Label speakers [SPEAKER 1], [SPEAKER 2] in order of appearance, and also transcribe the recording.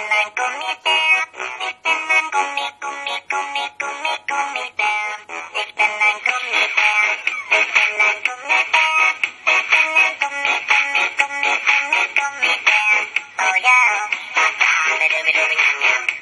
[SPEAKER 1] ein Gummibär. Ich bin ein Gummi, Gummi, Gummi, Gummi, Gummibär. Ich bin ein Gummibär. Ich bin ein Gummibär. Ich bin ein Gummi, Gummi, Gummi, Gummi, Gummibär. Oh yeah.